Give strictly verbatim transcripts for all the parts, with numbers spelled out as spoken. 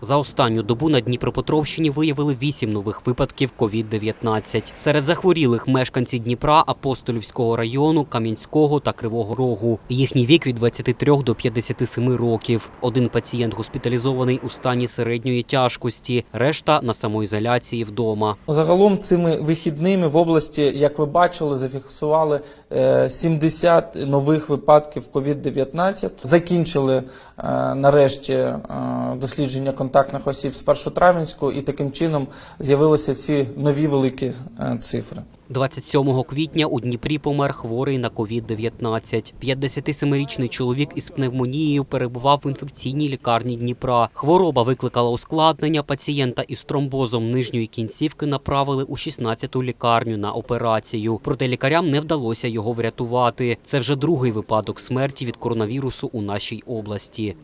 За останню добу на Дніпропетровщині виявили вісім нових випадків ковід дев'ятнадцять. Серед захворілих мешканці Дніпра, Апостолівського району, Кам'янського та Кривого Рогу. Їхній вік від двадцяти трьох до п'ятдесяти семи років. Один пацієнт госпіталізований у стані середньої тяжкості, решта на самоізоляції вдома. Загалом цими вихідними в області, як ви бачили, зафіксували сімдесят нових випадків ковід дев'ятнадцять. Закінчили нарешті дослідження контактних осіб з Першотравенського і таким чином з'явилися ці нові великі цифри. двадцять сьомого квітня у Дніпрі помер хворий на ковід дев'ятнадцять. п'ятдесятисемирічний чоловік із пневмонією перебував в інфекційній лікарні Дніпра. Хвороба викликала ускладнення, пацієнта із тромбозом нижньої кінцівки направили у шістнадцяту лікарню на операцію. Проте лікарям не вдалося його врятувати. Це вже другий випадок смерті від коронавірусу у нашій області.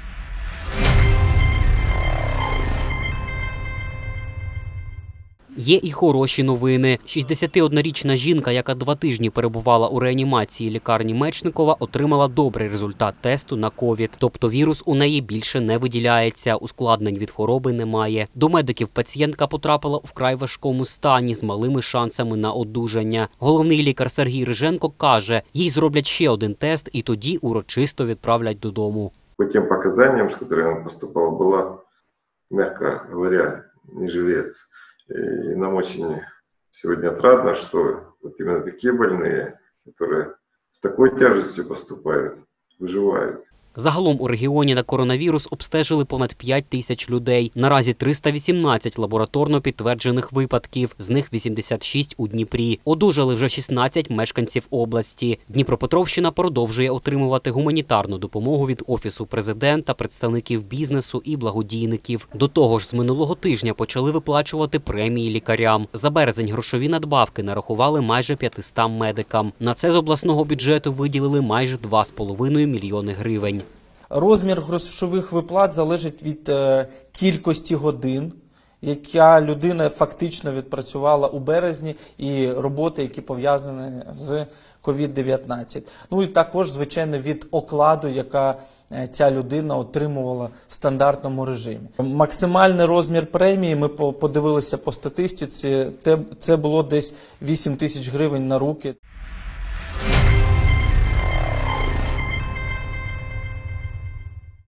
Є і хороші новини. шістдесятиоднорічна жінка, яка два тижні перебувала у реанімації лікарні Мечникова, отримала добрий результат тесту на ковід. Тобто вірус у неї більше не виділяється, ускладнень від хвороби немає. До медиків пацієнтка потрапила у вкрай важкому стані з малими шансами на одужання. Головний лікар Сергій Риженко каже, їй зроблять ще один тест і тоді урочисто відправлять додому. По тим показанням, з якими поступала, була, м'яко говоря, не жилець. И нам очень сегодня отрадно, что вот именно такие больные, которые с такой тяжестью поступают, выживают. Загалом у регіоні на коронавірус обстежили понад п'ять тисяч людей. Наразі триста вісімнадцять лабораторно підтверджених випадків, з них вісімдесят шість у Дніпрі. Одужали вже шістнадцять мешканців області. Дніпропетровщина продовжує отримувати гуманітарну допомогу від Офісу президента, представників бізнесу і благодійників. До того ж, з минулого тижня почали виплачувати премії лікарям. За березень грошові надбавки нарахували майже п'ятистам медикам. На це з обласного бюджету виділили майже два з половиною мільйони гривень. Розмір грошових виплат залежить від е, кількості годин, яка людина фактично відпрацювала у березні, і роботи, які пов'язані з ковід дев'ятнадцять. Ну і також, звичайно, від окладу, яка ця людина отримувала в стандартному режимі. Максимальний розмір премії, ми подивилися по статистиці, це було десь вісім тисяч гривень на руки.